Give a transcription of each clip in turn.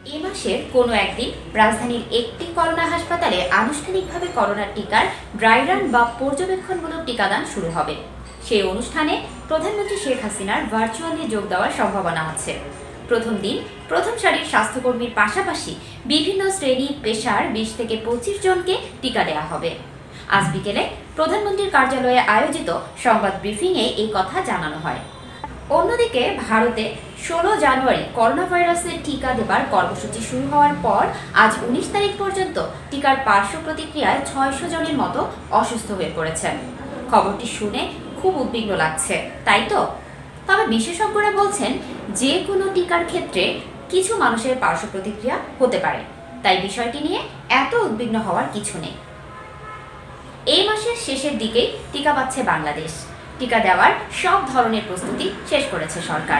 এ মাসের কোনো একদিন রাজধানীর একটি করোনা হাসপাতালে আনুষ্ঠানিকভাবে করোনার টিকার ড্রাই রান বা পর্যবেক্ষণমূলক টিকাদান শুরু হবে। সেই অনুষ্ঠানে প্রধানমন্ত্রী শেখ হাসিনার ভার্চুয়ালি যোগ দেওয়ার সম্ভাবনা আছে। প্রথম দিন প্রথম সারির স্বাস্থ্যকর্মীর পাশাপাশি বিভিন্ন শ্রেণী পেশার ২০ থেকে ২৫ জনকে টিকা দেওয়া হবে। আজ বিকেলে প্রধানমন্ত্রীর কার্যালয়ে আয়োজিত সংবাদ ব্রিফিংয়ে এই কথা জানানো হয়। অন্যদিকে ভারতে ১৬ জানুয়ারি করোনা ভাইরাসের টিকা দেবার কর্মসূচি শুরু হওয়ার পর আজ ১৯ তারিখ পর্যন্ত টিকার পার্শ্ব প্রতিক্রিয়ায় ৬০০ জনের মতো অসুস্থ হয়ে পড়েছেন। খবরটি শুনে খুব উদ্বিগ্ন লাগছে, তাই তো? তবে বিশেষজ্ঞরা বলছেন যে কোনো টিকার ক্ষেত্রে কিছু মানুষের পার্শ্ব প্রতিক্রিয়া হতে পারে, তাই বিষয়টি নিয়ে এত উদ্বিগ্ন হওয়ার কিছু নেই। এই মাসের শেষের দিকেই টিকা পাচ্ছে বাংলাদেশ। টিকা দেওয়ার সব ধরনের প্রস্তুতি শেষ করেছে সরকার।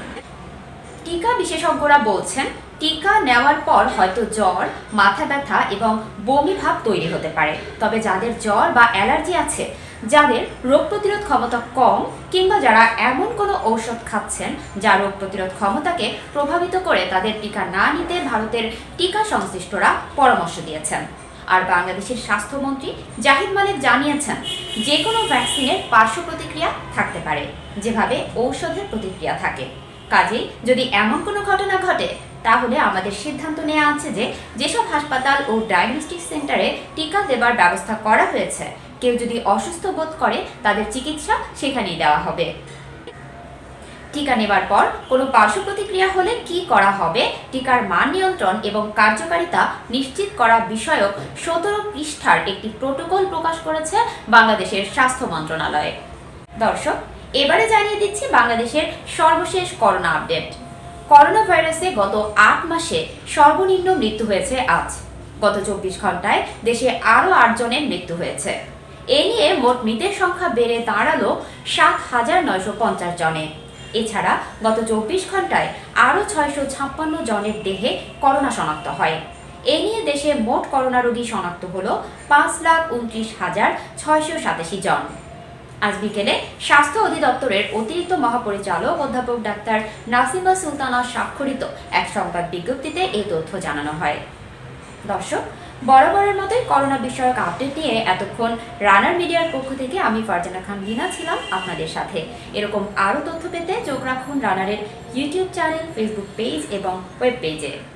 টিকা বিশেষজ্ঞরা বলছেন টিকা নেওয়ার পর হয়তো জ্বর, মাথা ব্যথা এবং বমি ভাব তৈরি হতে পারে। তবে যাদের জ্বর বা অ্যালার্জি আছে, যাদের রোগ প্রতিরোধ ক্ষমতা কম কিংবা যারা এমন কোনো ঔষধ খাচ্ছেন যা রোগ প্রতিরোধ ক্ষমতাকে প্রভাবিত করে, তাদের টিকা না নিতে ভারতের টিকা সংশ্লিষ্টরা পরামর্শ দিয়েছেন। আর বাংলাদেশের স্বাস্থ্যমন্ত্রী জাহিদ মালিক জানিয়েছেন যে কোনো ভ্যাকসিনের পার্শ্ব প্রতিক্রিয়া থাকতে পারে, যেভাবে ঔষধের প্রতিক্রিয়া থাকে। কাজেই যদি এমন কোনো ঘটনা ঘটে, তাহলে আমাদের সিদ্ধান্ত নেওয়া আছে যে যেসব হাসপাতাল ও ডায়াগনস্টিক সেন্টারে টিকা দেবার ব্যবস্থা করা হয়েছে, কেউ যদি অসুস্থ বোধ করে তাদের চিকিৎসা সেখানেই দেওয়া হবে। টিকা নেবার পর কোনো পার্শ্ব প্রতিক্রিয়া হলে কি করা হবে, টিকার মান নিয়ন্ত্রণ এবং কার্যকারিতা নিশ্চিত করা বিষয়ক ১৭ পৃষ্ঠার একটি প্রটোকল প্রকাশ করেছে বাংলাদেশের স্বাস্থ্য মন্ত্রণালয়। দর্শক, এবারে জানিয়ে দিচ্ছি বাংলাদেশের সর্বশেষ করোনা আপডেট। করোনা ভাইরাসে গত ৮ মাসে সর্বনিম্ন মৃত্যু হয়েছে আজ। গত ২৪ ঘন্টায় দেশে আরও ৮ জনের মৃত্যু হয়েছে। এ নিয়ে মোট মৃতের সংখ্যা বেড়ে দাঁড়ালো ৭,৯৫০ জনে। এছাড়া গত ২৪ ঘন্টায় আরও ৬৫৬ জনের দেহে করোনা শনাক্ত হয়। এ নিয়ে দেশে মোট করোনা রোগী শনাক্ত হল ৫,২৯,৬৮৭ জন। আজ বিকেলে স্বাস্থ্য অধিদপ্তরের অতিরিক্ত মহাপরিচালক অধ্যাপক ডাক্তার নাসিমা সুলতানা স্বাক্ষরিত এক সংবাদ বিজ্ঞপ্তিতে এই তথ্য জানানো হয়। দর্শক, বরাবরের মতোই করোনা বিষয়ক আপডেট নিয়ে এতক্ষণ রানার মিডিয়ার পক্ষ থেকে আমি ফারজানা খান রিনা ছিলাম আপনাদের সাথে। এরকম আরও তথ্য পেতে চোখ রাখুন রানারের ইউটিউব চ্যানেল, ফেসবুক পেজ এবং ওয়েব পেজে।